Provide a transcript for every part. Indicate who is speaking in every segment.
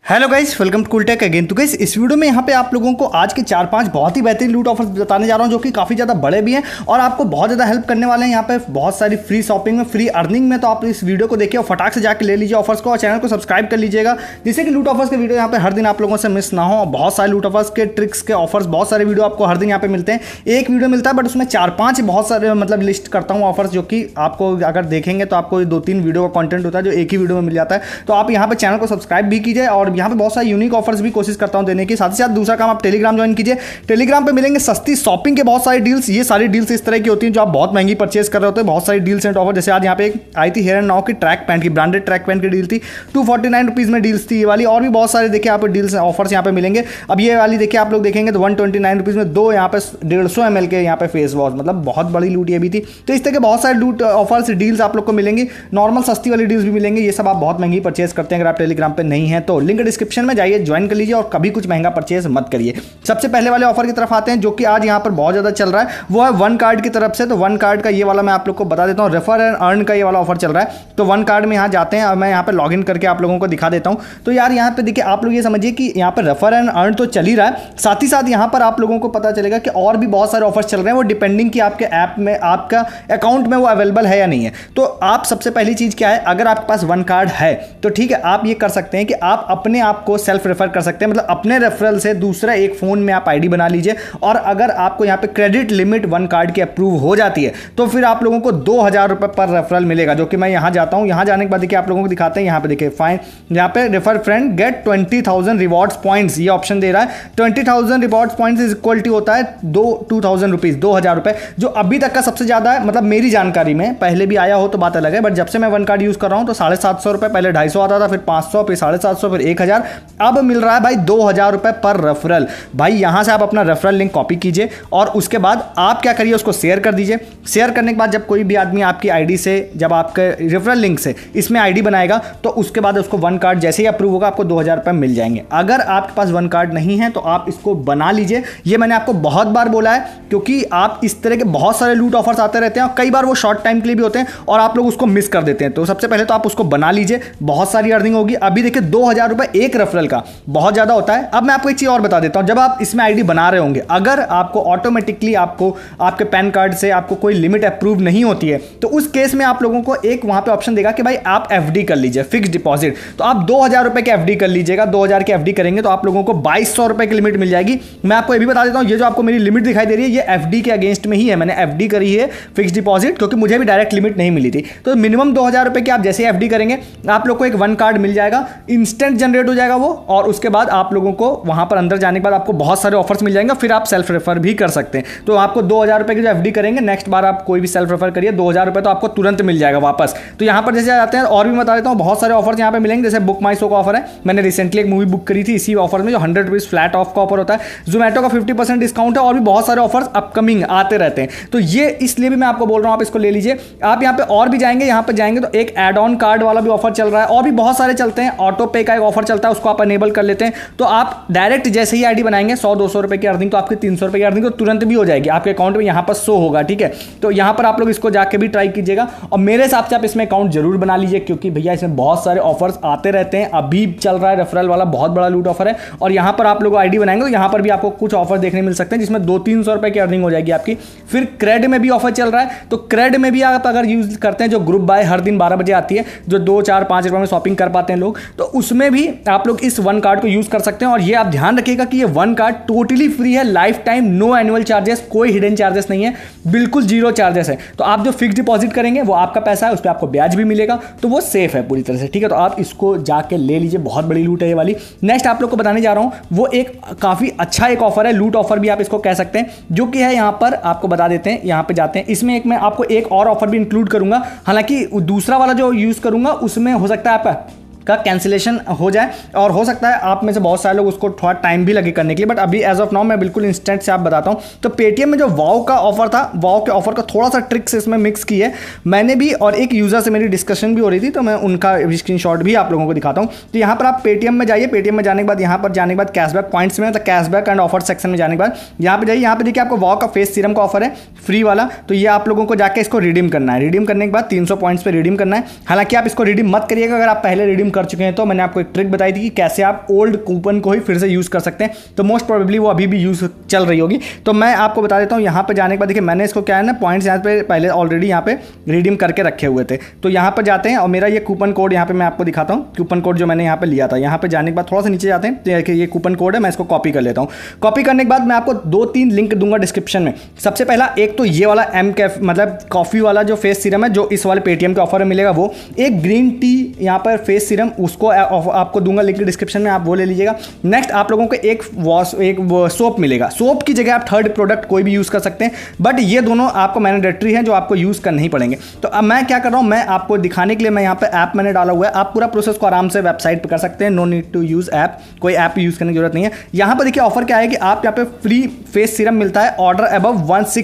Speaker 1: Hello guys, welcome to Cool Tech again. तो guys इस video में यहाँ पे आप लोगों को आज के 4-5 बहुत ही बेहतरीन लूट ऑफर्स बताने जा रहा हूँ जो कि काफ़ी ज़्यादा बड़े भी हैं और आपको बहुत ज़्यादा हेल्प करने वाले हैं। यहाँ पे बहुत सारी फ्री शॉपिंग में, फ्री अर्निंग में। तो आप इस वीडियो को देखिए और फटाक से जाकर ले लीजिए ऑफर्स को और चैनल को सब्सक्राइब कर लीजिएगा, जिससे कि लूट ऑफर्स के वीडियो यहाँ पे हर दिन आप लोगों से मिस ना हो। बहुत सारे लूट ऑफर्स के ट्रिक्स के ऑफर्स, बहुत सारे वीडियो आपको हर दिन यहाँ पे मिलते हैं। एक वीडियो मिलता है बट उसमें 4-5 बहुत सारे मतलब लिस्ट करता हूँ ऑफर्स, जो कि आपको अगर देखेंगे तो आपको 2-3 वीडियो का कंटेंट होता है जो एक ही वीडियो में मिल जाता है। तो आप यहाँ पे चैनल को सब्सक्राइब भी कीजिए और यहाँ पे बहुत सारे यूनिक ऑफर्स भी कोशिश करता हूं देने की। साथ ही साथ दूसरा काम, आप टेलीग्राम ज्वाइन कीजिए। टेलीग्राम पे मिलेंगे सस्ती शॉपिंग के बहुत सारे डील्स। ये सारी डील्स इस तरह की होती हैं जो आप बहुत महंगी परचेस कर रहे होते हैं। बहुत सारी डील्स एंड ऑफर, जैसे आज यहाँ पे एक आई थी हेयर एंड नाउ की ट्रैक पैंट की, ब्रांडेड ट्रैक पैंट की डील थी, 249 रुपीज़ में डील्स थी ये वाली। और भी बहुत सारे देखिए यहाँ पे डील्स ऑफर्स यहाँ पे मिलेंगे। अब ये वाली देखिए आप लोग देखेंगे तो 129 रुपीज़ में दो यहाँ पे 150 ml के यहाँ पे फेस वॉश, मतलब बहुत बड़ी लूट ये भी थी। तो इस तरह के बहुत सारे लूट ऑफर्स डील्स आप लोग को मिलेंगी। नॉर्मल सस्ती वाली डील्स भी मिलेंगे। ये सब आप बहुत महंगी परचेस करते हैं अगर आप टेलीग्राम पे नहीं है तो लिंक डिस्क्रिप्शन में जाइए, ज्वाइन कर लीजिए और कभी कुछ महंगा परचेस मत करिए। सबसे पहले वाले ऑफर की तरफ आते हैं जो कि आज यहाँ पर बहुत ज़्यादा चल रहा है, वो है वन कार्ड की तरफ से। तो वन कार्ड का ये वाला मैं आप लोग को बता देता हूँ, रेफर एंड अर्न का ये वाला ऑफर चल रहा है। तो वन कार्ड में यहाँ जाते हैं और मैं यहाँ पे लॉगिन करके आप लोगों को दिखा देता हूँ। तो यार यहाँ पे देखिए आप लोग ये समझिए कि यहाँ पर रेफर एंड अर्न तो चल ही रहा है, साथ ही साथ यहाँ पर आप लोगों को पता चलेगा कि और भी बहुत सारे ऑफर्स चल रहे हैं। वो डिपेंडिंग कि आपके ऐप में, आपका अकाउंट में वो अवेलेबल है या नहीं है। तो आप सबसे पहली चीज़ क्या है, अगर आपके पास वन कार्ड है तो ठीक है, आप ये कर सकते हैं कि आप अपने आप को सेल्फ रेफर कर सकते हैं, मतलब अपने रेफरल से दूसरा एक फोन में आप आईडी बना लीजिए। और अगर आपको यहाँ पे क्रेडिट लिमिट वन कार्ड की अप्रूव हो जाती है तो फिर आप लोगों को 2000 रुपये पर रेफरल मिलेगा, जो कि मैं यहाँ जाता हूँ। यहाँ जाने के बाद देखिए आप लोगों को दिखाते हैं, यहाँ पे देखिए फाइन, यहाँ पे refer friend get 20,000 rewards points, ये ऑप्शन दे रहा है। 20,000 rewards points is equal to होता है 2000 रुपीज़, 2000 रुपये, जो अभी तक का सबसे ज़्यादा है। मतलब मेरी जानकारी में पहले भी आया हो तो बात अलग है, बट जब से मैं वन कार्ड यूज़ कर रहा हूँ तो 750 रुपये, पहले 250 आता था, फिर 500, फिर 750, फिर 1000, अब मिल रहा है भाई 2000 रुपये पर रेफरल। भाई यहाँ से आप अपना रेफरल लिंक कॉपी कीजिए और उसके बाद आप क्या करिए, उसको शेयर कर दीजिए। शेयर करने के बाद जब कोई भी आदमी आपकी आईडी से, जब आपके रेफरल लिंक से इसमें आईडी बनाएगा तो उसके बाद उसको वन कार्ड जैसे ही अप्रूव होगा आपको 2000 रुपये मिल जाएंगे। अगर आपके पास वन कार्ड नहीं है तो आप इसको बना लीजिए। ये मैंने आपको बहुत बार बोला है, क्योंकि आप इस तरह के बहुत सारे लूट ऑफर्स आते रहते हैं और कई बार वो शॉर्ट टाइम के लिए भी होते हैं और आप लोग उसको मिस कर देते हैं। तो सबसे पहले तो आप उसको बना लीजिए, बहुत सारी अर्निंग होगी। अभी देखिए 2000 रुपये एक रेफरल का बहुत ज़्यादा होता है। अब मैं आपको एक चीज़ और बता देता हूँ, जब आप इसमें आईडी बना रहे होंगे, अगर आपको ऑटोमेटिकली आपको आपके पैन कार्ड से आपको कोई लिमिट अप्रूव नहीं होती है तो उस केस में आप लोगों को एक वहाँ पे ऑप्शन देगा कि भाई आप एफडी कर लीजिए, फिक्स डिपॉजिट। तो आप 2000 रुपये के एफडी कर लीजिएगा। 2000 के एफडी करेंगे तो आप लोगों को 2200 रुपये की लिमिट मिल जाएगी। मैं आपको ये भी बता देता हूँ, ये जो आपको मेरी लिमिट दिखाई दे रही है ये एफडी के अगेंस्ट में ही है। मैंने एफडी करी है फिक्स डिपॉजिट, क्योंकि मुझे भी डायरेक्ट लिमिट नहीं मिली थी। तो मिनिमम 2000 रुपये की आप जैसे एफडी करेंगे आप लोग को एक वन कार्ड मिल जाएगा, इंस्टेंट जनरेट हो जाएगा वो। और उसके बाद आप लोगों को वहां पर अंदर जाने के बाद आपको बहुत सारे ऑफर्स मिल जाएंगे, फिर आप सेल्फ रेफर भी कर सकते हैं। तो आपको 2000 रुपये की जो एफडी करेंगे, नेक्स्ट बार आप कोई भी सेल्फ रेफर करिए, 2000 रुपये तो आपको तुरंत मिल जाएगा वापस। तो यहाँ पर जैसे आते हैं, और भी बता देता हूँ, बहुत सारे ऑफर्स यहाँ पे मिलेंगे। जैसे बुक माई शो का ऑफर है, मैंने रिसेंटली एक मूवी बुक करी थी इसी ऑफर में, जो 100 रुपीज़ फ्लैट ऑफ का ऑफर होता है। जोमेटो का 50% डिस्काउंट है और भी बहुत सारे ऑफर्स अपकमिंग आते रहते हैं। तो ये इसलिए भी मैं आपको बोल रहा हूँ आप इसको ले लीजिए। आप यहाँ पे और भी जाएंगे, यहाँ पे जाएंगे तो एक एड ऑन कार्ड वाला भी ऑफर चल रहा है और भी बहुत सारे चलते हैं। ऑटो पे का एक ऑफर चलता है, उसको आप अनेबल कर लेते हैं। तो आप डायरेक्ट जैसे ही आईडी बनाएंगे 100-200 रुपये की अर्निंग, तो आपकी 300 रुपये की अर्निंग तो तुरंत भी हो जाएगी, आपके अकाउंट में यहाँ पर शो होगा। ठीक है, तो यहाँ पर आप लोग इसको जाके भी ट्राई कीजिएगा और मेरे हिसाब से आप इसमें अकाउंट जरूर बना लीजिए, क्योंकि भैया इसमें बहुत सारे ऑफर्स आते रहते हैं। अभी चल रहा है रेफरल वाला बहुत बड़ा लूट ऑफर है और यहाँ पर आप लोग आईडी बनाएंगे तो यहाँ पर भी आपको कुछ ऑफर देखने मिल सकते हैं, जिसमें 200-300 रुपये की अर्निंग हो जाएगी आपकी। फिर क्रेड में भी ऑफर चल रहा है, तो क्रेड में भी आप अगर यूज करते हैं, जो ग्रुप बाय हर दिन 12 बजे आती है, जो 2-4-5 रुपये में शॉपिंग कर पाते हैं लोग, तो उसमें भी आप लोग इस वन कार्ड को यूज कर सकते हैं। और ये आप ध्यान रखिएगा कि ये वन कार्ड टोटली फ्री है, lifetime, no annual charges, कोई हिडन चार्जेस नहीं है, बिल्कुल 0 चार्जेस है। तो आप जो फिक्स डिपॉजिट करेंगे वो आपका पैसा है, उस पर आपको ब्याज भी मिलेगा, तो वो सेफ है पूरी तरह से। ठीक है, तो आप इसको जाके ले लीजिए, बहुत बड़ी लूट है ये वाली। नेक्स्ट आप लोग को बताने जा रहा हूं, वो एक काफी अच्छा एक ऑफर है, लूट ऑफर भी आप इसको कह सकते हैं, जो कि है यहाँ पर आपको बता देते हैं। यहाँ पे जाते हैं, इसमें एक मैं आपको एक और ऑफर भी इंक्लूड करूंगा, हालांकि दूसरा वाला जो यूज करूंगा उसमें हो सकता है आपका का कैंसिलेशन हो जाए और हो सकता है आप में से बहुत सारे लोग उसको थोड़ा टाइम भी लगे करने के लिए, बट अभी एज ऑफ नाउ मैं बिल्कुल इंस्टेंट से आप बताता हूं। तो पेटीएम में जो वाओ का ऑफर था, वाओ के ऑफर का थोड़ा सा ट्रिक्स इसमें मिक्स की है मैंने भी, और एक यूजर से मेरी डिस्कशन भी हो रही थी, तो मैं उनका स्क्रीनशॉट भी आप लोगों को दिखाता हूं। तो यहाँ पर आप पेटीएम में जाइए, पेटीएम में जाने के बाद यहाँ पर जाने के बाद कैशबैक पॉइंट्स में, मतलब कैशबैक एंड ऑफर सेक्शन में जाने के बाद यहाँ पे जाइए। यहाँ पे देखिए आपको वाओ का फेस सीरम का ऑफर है फ्री वाला, तो ये आप लोगों को जाके इसको रिडीम करना है। रिडीम करने के बाद 300 पॉइंट्स पे रिडीम करना है। हालांकि आप इसको रिडीम मत करिएगा अगर आप पहले रिडीम कर चुके हैं तो मैंने आपको एक ट्रिक बताई थी कि कैसे आप ओल्ड कूपन को ही फिर से यूज़ कर सकते हैं, तो मोस्ट प्रोबेबली वो अभी भी यूज़ चल रही होगी। तो मैं आपको बता देता हूँ, यहाँ पे जाने के बाद देखिए मैंने इसको क्या है ना पॉइंट्स यहाँ पे पहले ऑलरेडी यहाँ पे रिडीम करके रखे हुए थे। तो यहाँ पर जाते हैं और मेरा ये कूपन कोड यहाँ पे मैं आपको दिखाता हूँ, कूपन कोड जो मैंने यहाँ पे लिया था। यहाँ पे जाने के बाद थोड़ा सा नीचे जाते हैं तो ये कूपन कोड है, मैं इसको कॉपी कर लेता हूँ। कॉपी करने के बाद मैं आपको 2-3 लिंक दूंगा डिस्क्रिप्शन में। सबसे पहला एक तो ये वाला एम कैफ मतलब कॉफ़ी वाला जो फेस सीरम है जो इस वाले पेटीएम के ऑफर में मिलेगा, वो एक ग्रीन टी यहाँ पर फेस सीरम उसको आपको दूंगा लिंक डिस्क्रिप्शन में, आप वो ले लीजिएगा। नेक्स्ट आप लोगों को एक सोप मिलेगा, सोप की जगह आप थर्ड प्रोडक्ट कोई भी यूज़ कर सकते हैं, बट ये दोनों आपको मैंडेटरी हैं जो आपको यूज़ करने ही पड़ेंगे। तो अब मैं क्या कर रहा हूँ, मैं आपको दिखाने के लिए मैं यहाँ पे ऐप मैंने डाला हुआ है, आप पूरा प्रोसेस को आराम से वेबसाइट पर कर सकते हैं, no need to use app, कोई ऐप यूज़ करने की जरूरत नहीं है। यहाँ पर देखिए ऑफर क्या है कि आप यहाँ पे फ्री फेस सीरम मिलता है ऑर्डर अबव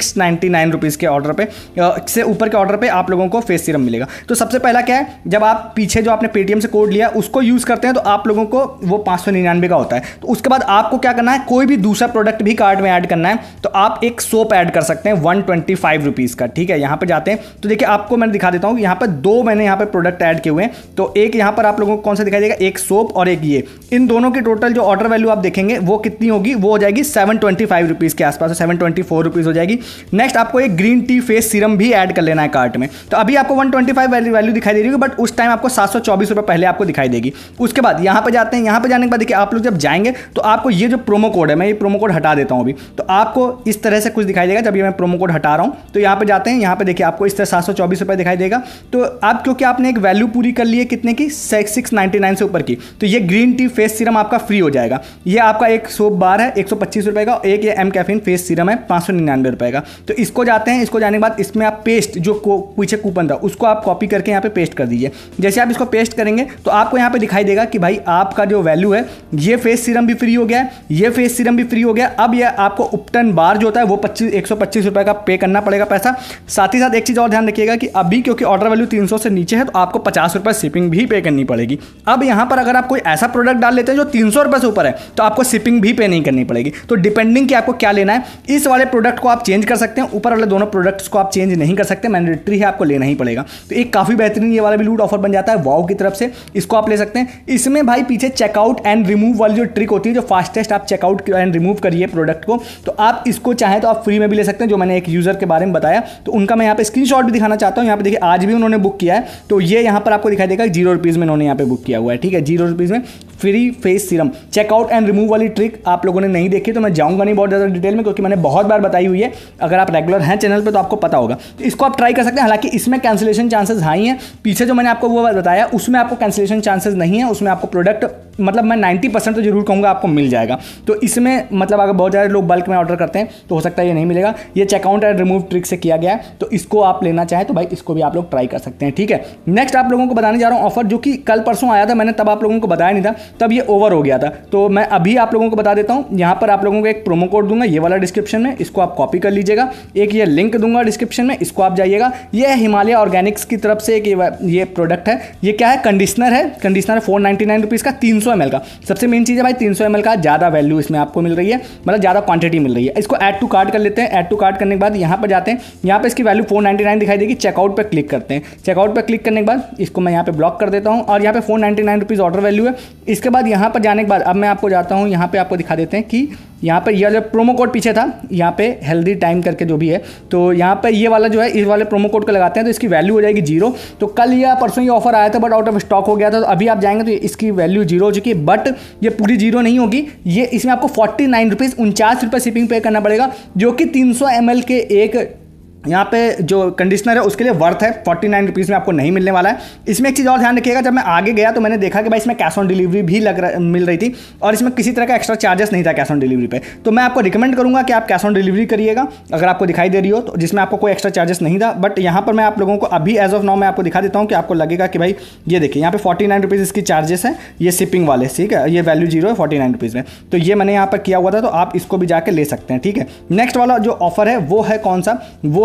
Speaker 1: 1699 रुपीज़ के ऑर्डर पे से ऊपर के ऑर्डर पे आप लोगों को फेस सीरम मिलेगा। तो सबसे पहला क्या है, जब आप पीछे जो आपने पेटीएम से कोड लिया उसको यूज़ करते हैं तो आप लोगों को वो 599 का होता है। तो उसके बाद आपको क्या करना है, कोई भी दूसरा प्रोडक्ट भी कार्ट में ऐड करना है, तो आप एक सोप ऐड कर सकते हैं 125 रुपीज़ का। ठीक है, यहाँ पे जाते हैं तो देखिए आपको मैं दिखा देता हूँ, यहाँ पर दो मैंने यहाँ पे प्रोडक्ट ऐड किए हुए हैं। तो एक यहाँ पर आप लोगों को कौन सा दिखाई देगा, एक सोप और एक ये, इन दोनों की टोटल जो ऑर्डर वैल्यू आप देखेंगे वो कितनी होगी, वो हो जाएगी 725 रुपीज़ के आसपास, 724 रुपीज़ हो जाएगी। नेक्स्ट आपको एक ग्रीन टी फेस सीरम भी ऐड कर लेना है कार्ट में। तो अभी आपको 125 वैल्यू दिखाई दे रही होगी, बट उस टाइम आपको 724 रुपये पहले आपको दिखाई देगी। उसके बाद यहाँ पे जाते हैं, यहाँ पे जाने के बाद देखिए आप लोग जब जाएंगे तो आपको ये जो प्रोमो कोड है, मैं ये प्रोमो कोड हटा देता हूँ अभी, तो आपको इस तरह से कुछ दिखाई देगा। जब ये मैं प्रोमो कोड हटा रहा हूँ तो यहाँ पे जाते हैं, यहाँ पे देखिए आपको इस तरह 724 रुपये दिखाई देगा। तो आप क्योंकि आपने एक वैल्यू पूरी कर ली है कितने की, 699 से ऊपर की, तो ये ग्रीन टी फेस सीरम आपका फ्री हो जाएगा। ये आपका एक सोप बार है 125 रुपये का, एक ये एम कैफीन फेस सीरम है 599 रुपये का। तो इसको जाते हैं, इसको जाने के बाद इसमें आप पेस्ट जो पीछे कूपन था उसको आप कॉपी करके यहाँ पे पेस्ट कर दीजिए। जैसे आप इसको पेस्ट करेंगे तो आपको यहाँ पे दिखाई देगा कि भाई आपका जो वैल्यू है, ये फेस सीरम भी फ्री हो गया है, ये फेस सीरम भी फ्री हो गया। अब ये आपको उपटन बार जो होता है वो 125 रुपये का पे करना पड़ेगा पैसा। साथ ही साथ एक चीज़ और ध्यान रखिएगा कि अभी क्योंकि ऑर्डर वैल्यू 300 से नीचे है तो आपको 50 रुपये शिपिंग भी पे करनी पड़ेगी। अब यहाँ पर अगर आप कोई ऐसा प्रोडक्ट डाल लेते हैं जो 300 रुपये से ऊपर है तो आपको शिपिंग भी पे नहीं करनी पड़ेगी। तो डिपेंडिंग कि आपको क्या लेना है, इस वाले प्रोडक्ट को आप चेंज कर सकते हैं, ऊपर वाले दोनों प्रोडक्ट्स को आप चेंज नहीं कर सकते, मैंडेटरी है, आपको लेना ही पड़ेगा। तो एक काफ़ी बेहतरीन ये वाला भी लूट ऑफर बन जाता है वाओ की तरफ से, इसको आप ले सकते हैं। इसमें भाई पीछे चेकआउट एंड रिमूव वाली जो ट्रिक होती है, जो फास्टेस्ट आप चेकआउट एंड रिमूव करिए प्रोडक्ट को, तो आप इसको चाहें तो आप फ्री में भी ले सकते हैं। जो मैंने एक यूज़र के बारे में बताया तो उनका मैं यहाँ पे स्क्रीनशॉट भी दिखाना चाहता हूँ। यहाँ पे देखिए आज भी उन्होंने बुक किया है, तो ये यहाँ पर आपको दिखाई देगा 0 रुपीज़ में उन्होंने यहाँ पे बुक किया हुआ है। ठीक है, 0 रुपीज़ में free face serum. Checkout and remove वाली ट्रिक आप लोगों ने नहीं देखी तो मैं जाऊँगा नहीं बहुत ज़्यादा डिटेल में, क्योंकि मैंने बहुत बार बताई हुई है। अगर आप रेगुलर हैं चैनल पर तो आपको पता होगा, तो इसको आप ट्राई कर सकते हैं। हालांकि इसमें कैंसिलेशन चांसेस हाई हैं, पीछे जो मैंने आपको वो बताया उसमें आपको कैंसिलेशन चांसेस नहीं है, उसमें आपको प्रोडक्ट मतलब मैं 90% तो जरूर कहूँगा आपको मिल जाएगा। तो इसमें मतलब अगर बहुत ज़्यादा लोग बल्क में ऑर्डर करते हैं तो हो सकता है ये नहीं मिलेगा। ये चेकआउट एंड रिमूव ट्रिक से किया गया है, तो इसको आप लेना चाहें तो भाई इसको भी आप लोग ट्राई कर सकते हैं। ठीक है, नेक्स्ट आप लोगों को बताने जा रहा हूँ ऑफर जो कि कल परसों आया था, मैंने तब आप लोगों को बताया नहीं था, तब ये ओवर हो गया था। तो मैं अभी आप लोगों को बता देता हूँ। यहाँ पर आप लोगों को एक प्रोमो कोड दूंगा, ये वाला डिस्क्रिप्शन में, इसको आप कॉपी कर लीजिएगा। एक ये लिंक दूंगा डिस्क्रिप्शन में, इसको आप जाइएगा। ये हिमालय ऑर्गेनिक्स की तरफ से एक ये प्रोडक्ट है। ये क्या है, कंडीशनर है, कंडीशनर है 499 रुपीज़ का, 300 ml का। सबसे मेन चीज़ है भाई 300 ml का ज़्यादा वैल्यू इसमें आपको मिल रही है, मतलब ज़्यादा क्वांटिटी मिल रही है। इसको ऐड टू कार्ट कर लेते हैं। ऐड टू कार्ट करने के बाद यहाँ पर जाते हैं, यहाँ पे इसकी वैल्यू 499 दिखाई देगी। चेकआउट पर क्लिक करते हैं। चेकआउट पर क्लिक करने के बाद इसको मैं यहाँ पे ब्लॉक कर देता हूँ और यहाँ पे 499 रुपीज़ ऑर्डर वैल्यू है। इसके बाद यहाँ पर जाने के बाद अब मैं आपको जाता हूँ, यहाँ पे आपको दिखा देते हैं कि यहाँ पर यह जो प्रोमो कोड पीछे था, यहाँ पे हेल्दी टाइम करके जो भी है, तो यहाँ पे ये वाला जो है इस वाले प्रोमो कोड को लगाते हैं तो इसकी वैल्यू हो जाएगी 0। तो कल या परसों ये ऑफर आया था बट आउट ऑफ स्टॉक हो गया था, तो अभी आप जाएंगे तो इसकी वैल्यू 0 हो चुकी है। बट ये पूरी 0 नहीं होगी, ये इसमें आपको 49 रुपीज़ 49 रुपये शिपिंग पे करना पड़ेगा, जो कि 300 ml के एक यहाँ पे जो कंडीशनर है उसके लिए वर्थ है। 49 रुपीज़ में आपको नहीं मिलने वाला है। इसमें एक चीज़ और ध्यान रखिएगा, जब मैं आगे गया तो मैंने देखा कि भाई इसमें कैश ऑन डिलीवरी भी मिल रही थी और इसमें किसी तरह का एक्स्ट्रा चार्जेस नहीं था कैश ऑन डिलीवरी पे। तो मैं आपको रिकमेंड करूँगा कि आप कैश ऑन डिलीवरी करिएगा अगर आपको दिखाई दे रही हो तो, जिसमें आपको कोई एक्स्ट्रा चार्जेस नहीं था। बट यहाँ पर मैं आप लोगों को अभी एज ऑफ नाउ मैं आपको दिखा देता हूँ कि आपको लगेगा कि भाई ये देखिए यहाँ पे 49 रुपीज़ इसकी चार्जेस हैं, ये शिपिंग वाले। ठीक है, ये वैल्यू 0 है 49 रुपीज़ में, तो ये मैंने यहाँ पर किया हुआ था, तो आप इसको भी जाके ले सकते हैं। ठीक है, नेक्स्ट वाला जो ऑफर है वो है कौन सा, वो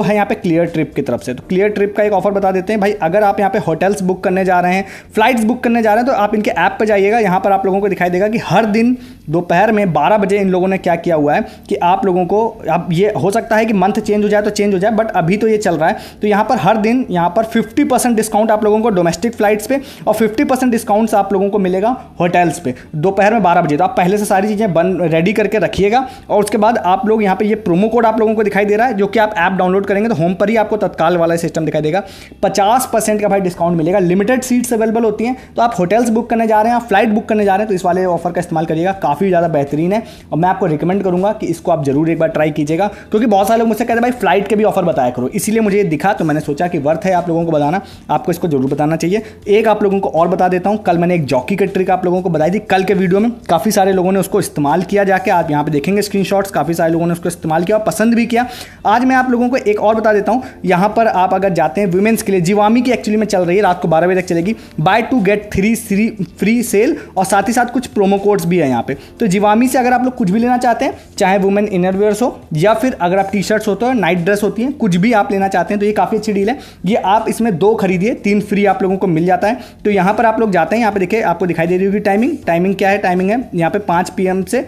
Speaker 1: है यहाँ पे क्लियर ट्रिप की तरफ से। तो क्लियर ट्रिप का एक ऑफर बता देते हैं भाई, अगर आप यहाँ पे होटल्स बुक करने जा रहे हैं, फ्लाइट्स बुक करने जा रहे हैं, तो आप इनके ऐप पे जाइएगा। यहाँ पर आप लोगों को दिखाई देगा कि हर दिन दोपहर में 12 बजे इन लोगों ने क्या किया हुआ है कि आप लोगों को, अब ये हो सकता है कि मंथ चेंज हो जाए तो चेंज हो जाए, बट अभी तो ये चल रहा है। तो यहाँ पर हर दिन यहाँ पर 50% डिस्काउंट आप लोगों को डोमेस्टिक फ्लाइट्स पे और 50% डिस्काउंट्स आप लोगों को मिलेगा होटल्स पे दोपहर में 12 बजे। तो आप पहले से सारी चीज़ें रेडी करके रखिएगा और उसके बाद आप लोग यहाँ पे ये प्रोमो कोड आप लोगों को दिखाई दे रहा है, जो कि आप ऐप डाउनलोड करेंगे तो होम पर ही आपको तत्काल वाला सिस्टम दिखाई देगा। 50% का भाई डिस्काउंट मिलेगा। लिमिटेड सीट्स अवेलेबल होती हैं, तो आप होटल्स बुक करने जा रहे हैं, आप फ्लाइट बुक करने जा रहे हैं, तो इस वाले ऑफर का इस्तेमाल करिएगा। काफ़ी ज़्यादा बेहतरीन है और मैं आपको रिकमेंड करूंगा कि इसको आप जरूर एक बार ट्राई कीजिएगा, क्योंकि बहुत सारे लोग मुझसे कहते हैं भाई फ्लाइट के भी ऑफर बताया करो, इसीलिए मुझे ये दिखा तो मैंने सोचा कि वर्थ है आप लोगों को बताना, आपको इसको जरूर बताना चाहिए। एक आप लोगों को और बता देता हूँ, कल मैंने एक जॉकी का ट्रिक आप लोगों को बताई थी कल के वीडियो में, काफ़ी सारे लोगों ने उसको इस्तेमाल किया जाके, आप यहाँ पे देखेंगे स्क्रीनशॉट्स, काफ़ी सारे लोगों ने उसको इस्तेमाल किया और पसंद भी किया। आज मैं आप लोगों को एक और बता देता हूँ, यहाँ पर आप अगर जाते हैं वुमेन्स के लिए, जिवामी की एक्चुअली में चल रही है, रात को 12 बजे तक चलेगी, बाय 2 गेट 3 फ्री सेल और साथ ही साथ कुछ प्रोमो कोड्स भी है यहाँ पे। तो जिवामी से अगर आप लोग कुछ भी लेना चाहते हैं, चाहे वुमेन इनरवेयर्स हो या फिर अगर आप टी शर्ट्स होते हो, नाइट ड्रेस होती हैं, कुछ भी आप लेना चाहते हैं, तो ये काफ़ी अच्छी डील है। ये आप इसमें 2 खरीदिए 3 फ्री आप लोगों को मिल जाता है। तो यहाँ पर आप लोग जाते हैं, यहाँ पे देखिए आपको दिखाई दे रही होगी टाइमिंग क्या है, टाइमिंग है यहाँ पे 5 PM से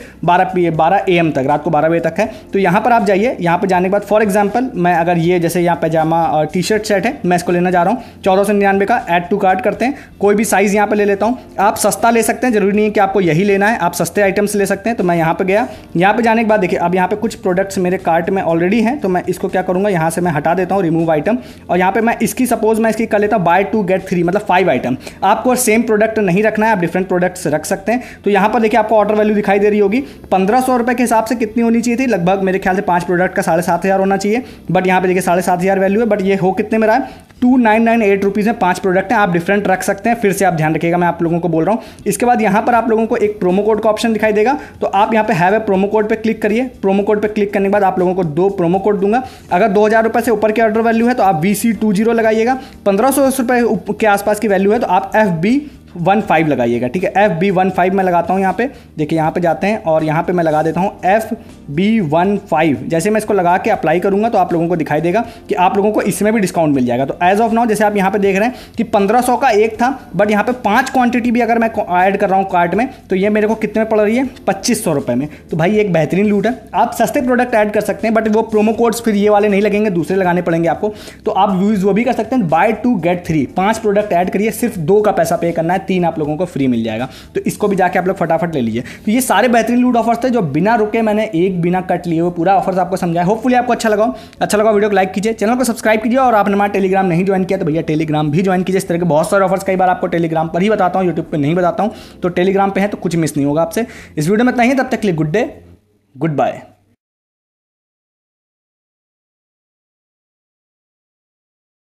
Speaker 1: 12 AM तक, रात को 12 बजे तक है। तो यहाँ पर आप जाइए, यहाँ पर जाने के बाद फॉर एग्जाम्पल मैं अगर ये जैसे यहाँ पैजामा और टी शर्ट सेट है, मैं इसको लेना जा रहा हूँ 1499 का, ऐड टू कार्ट करते हैं, कोई भी साइज़ यहाँ पे ले लेता हूँ। आप सस्ता ले सकते हैं, जरूरी नहीं है कि आपको यही लेना है, आप सस्ते आइटम्स ले सकते हैं। तो मैं यहाँ पे गया, यहाँ पे जाने के बाद देखिए अब यहाँ पे कुछ प्रोडक्ट्स मेरे कार्ट में ऑलरेडी हैं, तो मैं इसको क्या करूँगा, यहाँ से मैं हटा देता हूँ रिमूव आइटम, और यहाँ पे मैं इसकी सपोज मैं इसकी कर लेता हूँ बाय 2 गेट 3, मतलब 5 आइटम। आपको सेम प्रोडक्ट नहीं रखना है, आप डिफरेंट प्रोडक्ट्स रख सकते हैं। तो यहाँ पर देखिए आपको ऑर्डर वैल्यू दिखाई दे रही होगी 1500 रुपये के हिसाब से कितनी होनी चाहिए थी, लगभग मेरे ख्याल से 5 प्रोडक्ट का 7500 होना चाहिए, बट यहाँ पे देखिए 7500 वैल्यू है, बट ये हो कितने में रहा है 2998 रुपीज़ में 5 प्रोडक्ट हैं। आप डिफरेंट रख सकते हैं, फिर से आप ध्यान रखिएगा, मैं आप लोगों को बोल रहा हूँ। इसके बाद यहाँ पर आप लोगों को एक प्रोमो कोड का ऑप्शन दिखाई देगा, तो आप यहाँ पे हैव ए प्रोमो कोड पे क्लिक करिए। प्रोमो कोड पे क्लिक करने के बाद आप लोगों को 2 प्रोमो कोड दूंगा। अगर 2000 रुपये से ऊपर की ऑर्डर वैल्यू है तो आप VC20 लगाइएगा, 1500 रुपये के आसपास की वैल्यू है तो आप FB15 लगाइएगा, ठीक है। FB15 मैं लगाता हूँ यहाँ पे, देखिए यहाँ पे जाते हैं और यहाँ पे मैं लगा देता हूँ FB15। जैसे मैं इसको लगा के अप्लाई करूँगा तो आप लोगों को दिखाई देगा कि आप लोगों को इसमें भी डिस्काउंट मिल जाएगा। तो एज ऑफ नाउ जैसे आप यहाँ पे देख रहे हैं कि 1500 का एक था, बट यहाँ पे 5 क्वांटिटी भी अगर मैं ऐड कर रहा हूँ कार्ट में, तो ये मेरे को कितने में पड़ रही है 2500 रुपये में। तो भाई एक बेहतरीन लूट है। आप सस्ते प्रोडक्ट ऐड कर सकते हैं, बट वो प्रोमो कोड्स फिर ये वाले नहीं लगेंगे, दूसरे लगाने पड़ेंगे आपको। तो आप यूज़ वो भी कर सकते हैं, बाय 2 गेट 3, 5 प्रोडक्ट ऐड करिए, सिर्फ 2 का पैसा पे करना है, 3 आप लोगों को फ्री मिल जाएगा। तो इसको भी जाके आप लोग फटाफट ले लीजिए। तो ये सारे बेहतरीन लूट ऑफर्स थे जो बिना रुके मैंने एक बिना कट लिए हुए पूरा ऑफर्स आपको समझाया। होपफुली आपको अच्छा लगा वीडियो को लाइक कीजिए, चैनल को सब्सक्राइब कीजिए, और आपने हमारा टेलीग्राम नहीं ज्वाइन किया तो भैया टेलीग्राम भी ज्वाइन कीजिए। इस तरह के बहुत सारे ऑफर्स कई बार आपको टेलीग्राम पर ही बताता हूँ, यूट्यूब पर नहीं बताता हूँ। तो टेलीग्राम पर है तो कुछ मिस नहीं होगा आपसे। इस वीडियो में इतना ही, तब तक के लिए गुड डे, गुड बाय।